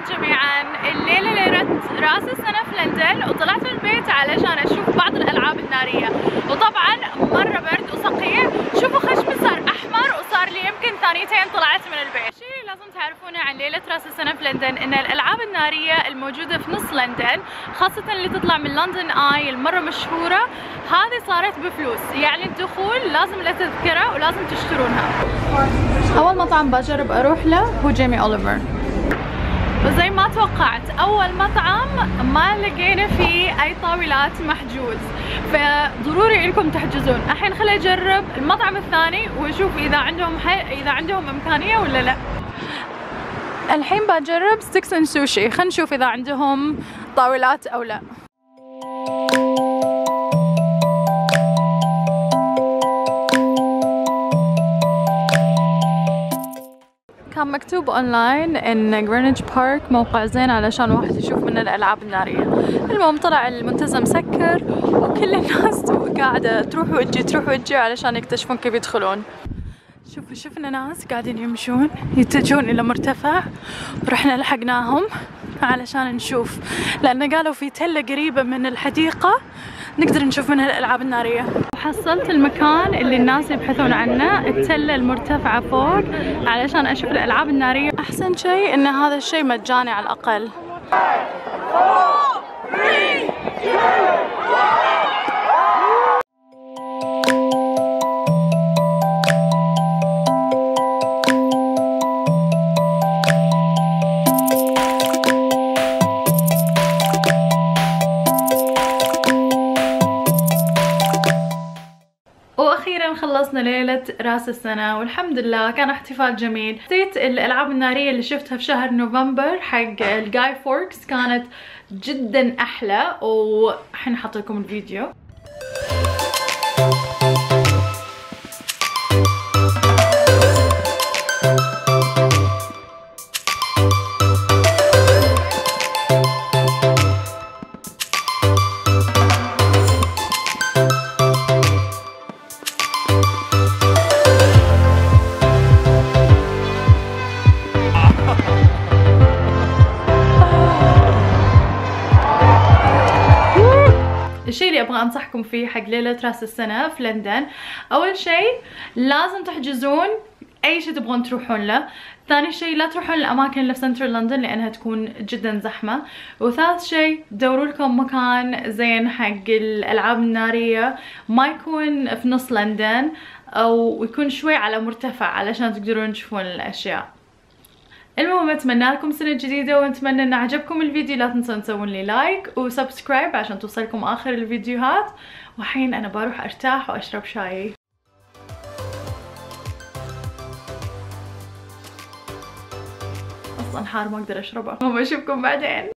جميعا. الليلة ليلة رأس السنة في لندن، وطلعت من البيت علشان اشوف بعض الالعاب النارية، وطبعا مرة برد وصقيع. شوفوا خشمي صار احمر وصار لي يمكن ثانيتين طلعت من البيت. الشيء اللي لازم تعرفونه عن ليلة رأس السنة في لندن ان الالعاب النارية الموجودة في نص لندن، خاصة اللي تطلع من لندن اي المرة مشهورة، هذه صارت بفلوس، يعني الدخول لازم له تذكرة ولازم تشترونها. اول مطعم بجرب اروح له هو جيمي أوليفر، وزي ما توقعت اول مطعم ما لقينا فيه اي طاولات محجوز، فضروري انكم تحجزون. الحين خليني اجرب المطعم الثاني واشوف اذا عندهم امكانيه ولا لا. الحين بجرب ستيكس اند سوشي، خلينا نشوف اذا عندهم طاولات او لا. كان مكتوب اونلاين ان جرينتش بارك موقع زين علشان واحد يشوف من الالعاب الناريه. المهم طلع المنتزه مسكر وكل الناس قاعده تروح وتجي علشان يكتشفون كيف يدخلون. شفنا ناس قاعدين يمشون يتجهون الى مرتفع، ورحنا لحقناهم علشان نشوف، لان قالوا في تله قريبه من الحديقه نقدر نشوف منها الالعاب الناريه. حصلت المكان اللي الناس يبحثون عنه، التله المرتفعه فوق، علشان اشوف الالعاب الناريه. احسن شيء ان هذا الشيء مجاني على الاقل. 5 4 3 2 1. واخيرا خلصنا ليلة راس السنة والحمد لله كان احتفال جميل. حسيت الالعاب النارية اللي شفتها في شهر نوفمبر حق الجاي فوركس كانت جدا احلى، وحين حاط لكم الفيديو. الشيء اللي ابغى انصحكم فيه حق ليلة راس السنة في لندن، اول شيء لازم تحجزون اي شيء تبغون تروحون له. ثاني شيء لا تروحون الاماكن اللي في سنترال لندن لانها تكون جدا زحمة. وثالث شيء دوروا لكم مكان زين حق الالعاب النارية، ما يكون في نص لندن او يكون شوي على مرتفع علشان تقدرون تشوفون الاشياء. المهم اتمنى لكم سنة جديدة، ونتمنى ان عجبكم الفيديو. لا تنسون تسوون لي لايك وسبسكرايب عشان توصلكم اخر الفيديوهات. وحين انا بروح ارتاح واشرب شاي. اصلا حار ما اقدر اشربه. اشوفكم بعدين.